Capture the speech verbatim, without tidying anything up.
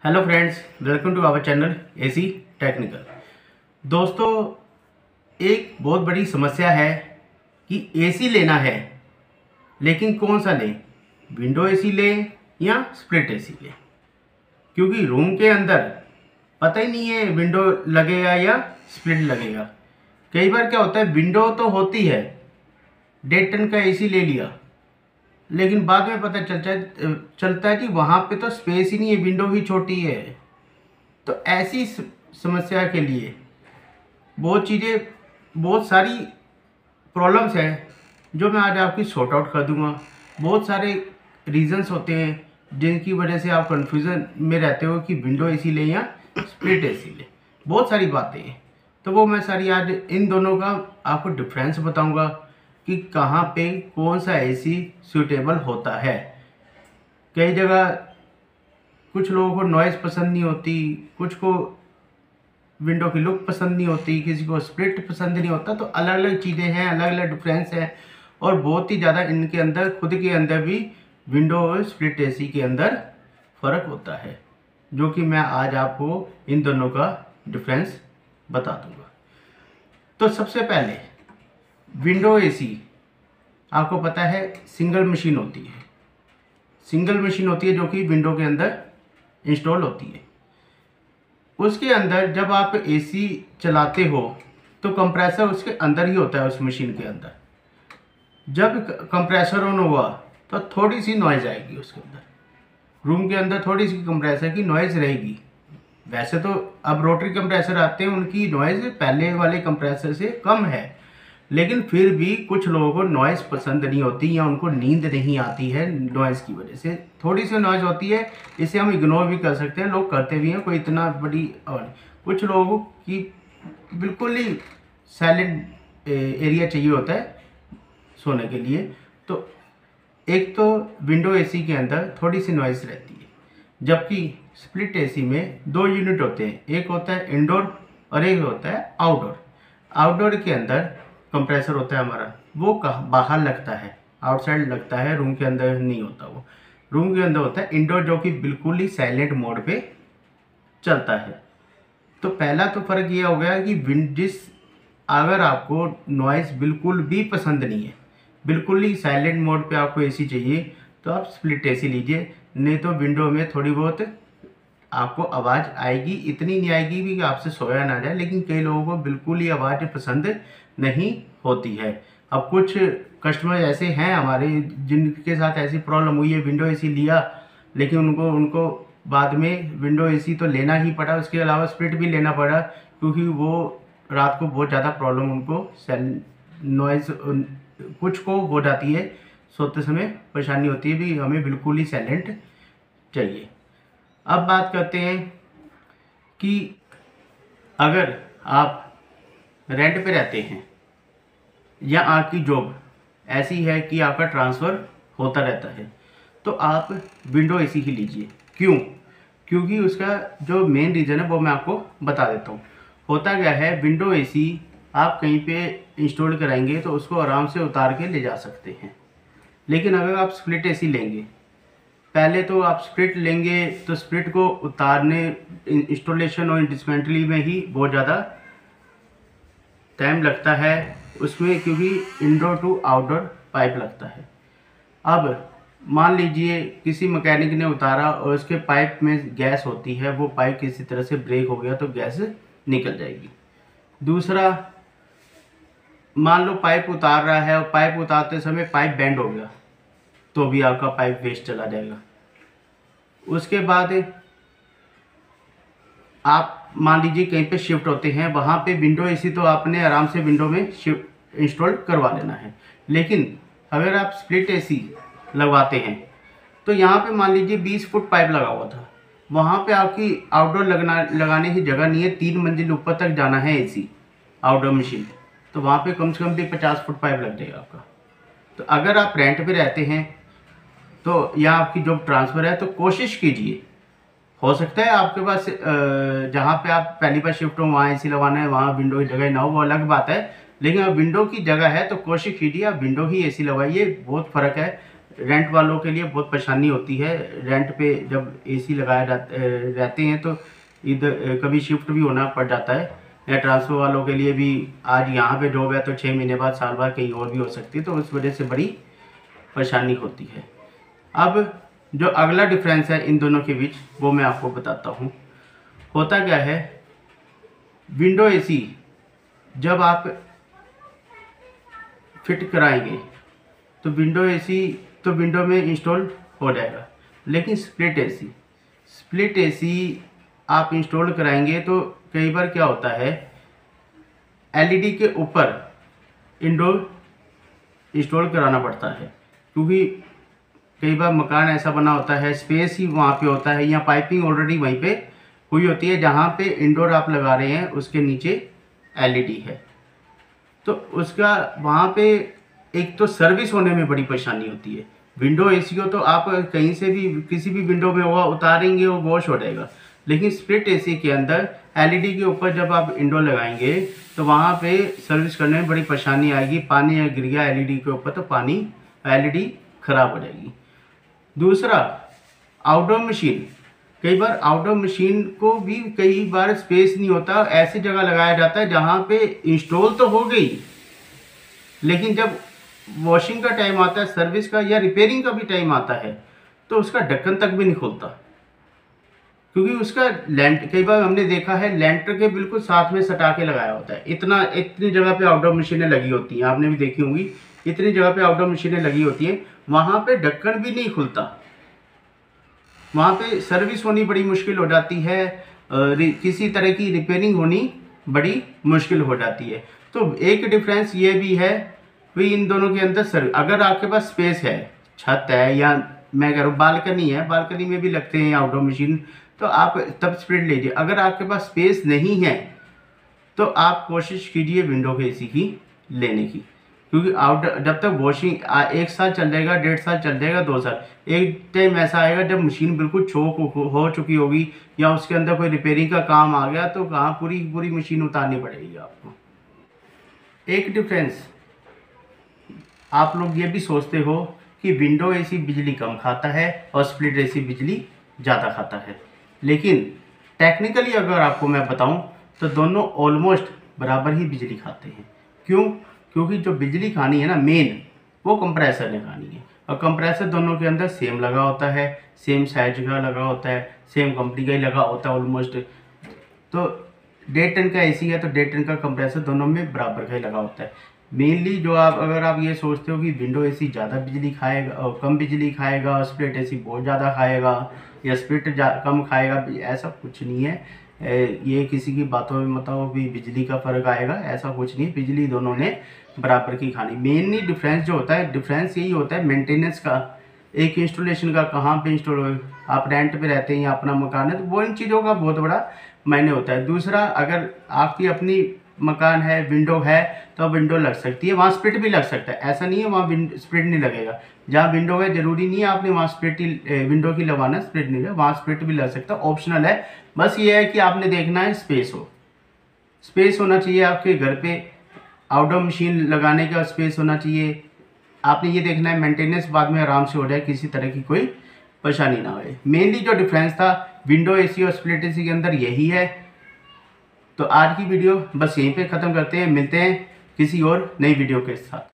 Hello friends, welcome to our channel AC technical. दोस्तों, एक बहुत बड़ी समस्या है कि एसी लेना है, लेकिन कौन सा लें, विंडो एसी लें या स्प्लिट एसी लें। क्योंकि रूम के अंदर पता ही नहीं है विंडो लगेगा या स्प्लिट लगेगा। कई बार क्या होता है, विंडो तो होती है, डेढ़ टन का एसी ले लिया, लेकिन बाद में पता चलता है चलता है कि वहाँ पे तो स्पेस ही नहीं है, विंडो ही छोटी है। तो ऐसी समस्या के लिए बहुत चीज़ें, बहुत सारी प्रॉब्लम्स हैं जो मैं आज आपकी सॉर्ट आउट कर दूंगा। बहुत सारे रीजंस होते हैं जिनकी वजह से आप कंफ्यूजन में रहते हो कि विंडो एसी लें या स्प्लिट एसी लें। बहुत सारी बातें हैं, तो वो मैं सारी आज इन दोनों का आपको डिफरेंस बताऊंगा कि कहाँ पे कौन सा एसी सूटेबल होता है। कई जगह कुछ लोगों को नॉइज़ पसंद नहीं होती, कुछ को विंडो की लुक पसंद नहीं होती, किसी को स्प्लिट पसंद नहीं होता। तो अलग अलग चीज़ें हैं, अलग अलग डिफरेंस है, और बहुत ही ज़्यादा इनके अंदर खुद के अंदर भी विंडो और स्प्लिट एसी के अंदर फ़र्क होता है, जो कि मैं आज आपको इन दोनों का डिफरेंस बता दूंगा। तो सबसे पहले विंडो एसी, आपको पता है सिंगल मशीन होती है, सिंगल मशीन होती है जो कि विंडो के अंदर इंस्टॉल होती है। उसके अंदर जब आप एसी चलाते हो तो कंप्रेसर उसके अंदर ही होता है, उस मशीन के अंदर। जब कंप्रेसर ऑन हुआ तो थोड़ी सी नॉइज़ आएगी उसके अंदर, रूम के अंदर थोड़ी सी कंप्रेसर की नॉइज़ रहेगी। वैसे तो अब रोटरी कंप्रेसर आते हैं, उनकी नॉइज़ पहले वाले कंप्रेसर से कम है, लेकिन फिर भी कुछ लोगों को नॉइज़ पसंद नहीं होती या उनको नींद नहीं आती है नॉइज़ की वजह से। थोड़ी सी नॉइज़ होती है, इसे हम इग्नोर भी कर सकते हैं, लोग करते भी हैं, कोई इतना बड़ी। और कुछ लोगों की बिल्कुल ही साइलेंट एरिया चाहिए होता है सोने के लिए। तो एक तो विंडो एसी के अंदर थोड़ी सी नॉइज़ रहती है, जबकि स्प्लिट एसी में दो यूनिट होते हैं, एक होता है इंडोर और एक होता है आउटडोर। आउटडोर के अंदर कंप्रेसर होता है हमारा, वो कहाँ बाहर लगता है, आउटसाइड लगता है, रूम के अंदर नहीं होता। वो रूम के अंदर होता है इंडोर, जो कि बिल्कुल ही साइलेंट मोड पे चलता है। तो पहला तो फ़र्क ये हो गया कि विंड जिस अगर आपको नॉइज़ बिल्कुल भी पसंद नहीं है, बिल्कुल ही साइलेंट मोड पे आपको एसी चाहिए, तो आप स्प्लिट एसी लीजिए। नहीं तो विंडो में थोड़ी बहुत आपको आवाज़ आएगी, इतनी नहीं आएगी भी कि आपसे सोया ना जाए, लेकिन कई लोगों को बिल्कुल ही आवाज़ पसंद नहीं होती है। अब कुछ कस्टमर ऐसे हैं हमारे जिनके साथ ऐसी प्रॉब्लम हुई है, विंडो एसी लिया लेकिन उनको उनको बाद में विंडो एसी तो लेना ही पड़ा, उसके अलावा स्प्लिट भी लेना पड़ा, क्योंकि वो रात को बहुत ज़्यादा प्रॉब्लम उनको नॉइज़ कुछ को हो जाती है, सोते समय परेशानी होती है भी, हमें बिल्कुल ही साइलेंट चाहिए। अब बात करते हैं कि अगर आप रेंट पे रहते हैं या आपकी जॉब ऐसी है कि आपका ट्रांसफ़र होता रहता है, तो आप विंडो एसी ही लीजिए। क्यों? क्योंकि उसका जो मेन रीज़न है वो मैं आपको बता देता हूँ। होता क्या है, विंडो एसी आप कहीं पे इंस्टॉल कराएंगे तो उसको आराम से उतार के ले जा सकते हैं, लेकिन अगर आप स्प्लिट एसी लेंगे, पहले तो आप स्प्लिट लेंगे तो स्प्लिट को उतारने, इंस्टॉलेशन और डिसमेंटली में ही बहुत ज़्यादा टाइम लगता है उसमें, क्योंकि इंडोर टू आउटडोर पाइप लगता है। अब मान लीजिए किसी मैकेनिक ने उतारा और उसके पाइप में गैस होती है, वो पाइप किसी तरह से ब्रेक हो गया तो गैस निकल जाएगी। दूसरा, मान लो पाइप उतार रहा है और पाइप उतारते समय पाइप बेंड हो गया, तो भी आपका पाइप वेस्ट चला जाएगा। उसके बाद आप मान लीजिए कहीं पे शिफ्ट होते हैं, वहाँ पे विंडो एसी तो आपने आराम से विंडो में शिफ्ट इंस्टॉल करवा लेना है, लेकिन अगर आप स्प्लिट एसी लगवाते हैं तो यहाँ पे मान लीजिए बीस फुट पाइप लगा हुआ था, वहाँ पे आपकी आउटडोर लगना लगाने की जगह नहीं है, तीन मंजिल ऊपर तक जाना है एसी आउटडोर मशीन, तो वहाँ पे कम से कम भी पचास फुट पाइप लग जाएगा आपका। तो अगर आप रेंट पे रहते हैं तो या आपकी जॉब ट्रांसफ़र है, तो कोशिश कीजिए, हो सकता है आपके पास जहाँ पे आप पहली बार शिफ्ट हो वहाँ एसी लगवाना है, वहाँ विंडो की जगह ना हो, वो अलग बात है, लेकिन अब विंडो की जगह है तो कोशिश कीजिए आप विंडो ही एसी लगवाइए। बहुत फ़र्क है रेंट वालों के लिए बहुत परेशानी होती है। रेंट पे जब एसी लगाए रहते हैं तो इधर कभी शिफ्ट भी होना पड़ जाता है, या ट्रांसफ़र वालों के लिए भी आज यहाँ पे जॉब है तो छः महीने बाद साल बाद कहीं और भी हो सकती है, तो उस वजह से बड़ी परेशानी होती है। अब जो अगला डिफरेंस है इन दोनों के बीच वो मैं आपको बताता हूँ। होता क्या है, विंडो एसी जब आप फिट कराएंगे तो विंडो एसी तो विंडो में इंस्टॉल हो जाएगा, लेकिन स्प्लिट एसी स्प्लिट एसी आप इंस्टॉल कराएंगे तो कई बार क्या होता है, एलईडी के ऊपर इंडोर इंस्टॉल कराना पड़ता है, क्योंकि कई बार मकान ऐसा बना होता है, स्पेस ही वहाँ पे होता है या पाइपिंग ऑलरेडी वहीं पे हुई होती है, जहाँ पे इंडोर आप लगा रहे हैं उसके नीचे एलईडी है, तो उसका वहाँ पे एक तो सर्विस होने में बड़ी परेशानी होती है। विंडो एसी को तो आप कहीं से भी किसी भी विंडो में हुआ उतारेंगे वो वॉश हो जाएगा, लेकिन स्प्लिट एसी के अंदर एलईडी के ऊपर जब आप इंडोर लगाएंगे तो वहाँ पे सर्विस करने में बड़ी परेशानी आएगी। पानी या गिर गया एलईडी के ऊपर तो पानी एलईडी खराब हो जाएगी। दूसरा, आउटडोर मशीन, कई बार आउटडोर मशीन को भी कई बार स्पेस नहीं होता, ऐसी जगह लगाया जाता है जहाँ पे इंस्टॉल तो हो गई, लेकिन जब वॉशिंग का टाइम आता है, सर्विस का या रिपेयरिंग का भी टाइम आता है, तो उसका ढक्कन तक भी नहीं खुलता, क्योंकि उसका लेंट कई बार हमने देखा है लेंटर के बिल्कुल साथ में सटा के लगाया होता है। इतना इतनी जगह पे आउटडोर मशीनें लगी होती हैं, आपने भी देखी होंगी, इतनी जगह पे आउटडोर मशीनें लगी होती हैं, वहाँ पे ढक्कन भी नहीं खुलता, वहाँ पे सर्विस होनी बड़ी मुश्किल हो जाती है, किसी तरह की रिपेयरिंग होनी बड़ी मुश्किल हो जाती है। तो एक डिफरेंस ये भी है भी इन दोनों के अंदर सर्विस, अगर आपके पास स्पेस है, छत है, या मैं कह रहा हूँ बालकनी है, बालकनी में भी लगते हैं आउटडोर मशीन, तो आप तब स्प्लिट लीजिए। अगर आपके पास स्पेस नहीं है तो आप कोशिश कीजिए विंडो के एसी की लेने की, क्योंकि आउट जब तक वॉशिंग एक साल चल जाएगा, डेढ़ साल चल जाएगा, दो साल, एक टाइम ऐसा आएगा जब मशीन बिल्कुल चोक हो, हो चुकी होगी या उसके अंदर कोई रिपेयरिंग का काम आ गया तो कहाँ पूरी पूरी मशीन उतारनी पड़ेगी आपको। एक डिफरेंस, आप लोग ये भी सोचते हो कि विंडो एसी बिजली कम खाता है और स्प्लिट एसी बिजली ज़्यादा खाता है, लेकिन टेक्निकली अगर आपको मैं बताऊं तो दोनों ऑलमोस्ट बराबर ही बिजली खाते हैं। क्यों? क्योंकि जो बिजली खानी है ना मेन, वो कंप्रेसर ने खानी है, और कंप्रेसर दोनों के अंदर सेम लगा होता है, सेम साइज का लगा होता है, सेम कंपनी का ही लगा होता है ऑलमोस्ट। तो डेढ़ टन का एसी है तो डेढ़ टन का कंप्रेसर दोनों में बराबर का ही लगा होता है। मेनली जो आप अगर आप ये सोचते हो कि विंडो एसी ज़्यादा बिजली खाएगा और कम बिजली खाएगा, स्प्लिट एसी बहुत ज़्यादा खाएगा या स्प्लिट कम खाएगा, ऐसा कुछ नहीं है। ये किसी की बातों में मत आओ भी बिजली का फ़र्क आएगा, ऐसा कुछ नहीं, बिजली दोनों ने बराबर की खानी। मेनली डिफरेंस जो होता है, डिफरेंस यही होता है मेंटेनेंस का, एक इंस्टॉलेशन का, कहाँ पे इंस्टॉल हो, आप रेंट पे रहते हैं या अपना मकान है, तो वो इन चीज़ों का बहुत बड़ा मायने होता है। दूसरा, अगर आपकी अपनी मकान है, विंडो है, तो विंडो लग सकती है, वहाँ स्प्लिट भी लग सकता है, ऐसा नहीं है वहाँ स्प्लिट नहीं लगेगा। जहाँ विंडो है जरूरी नहीं है आपने वहाँ स्प्लिट ही विंडो की लगवाना, स्प्लिट नहीं है, वहाँ स्प्लिट भी लग सकता है, ऑप्शनल है। बस ये है कि आपने देखना है स्पेस हो, स्पेस होना चाहिए आपके घर पे, आउटडोर मशीन लगाने का स्पेस होना चाहिए। आपने ये देखना है मेंटेनेंस बाद में आराम से हो जाए, किसी तरह की कोई परेशानी ना हो। मेनली जो डिफरेंस था विंडो एसी और स्प्लिट एसी के अंदर यही है। तो आज की वीडियो बस यहीं पे ख़त्म करते हैं, मिलते हैं किसी और नई वीडियो के साथ।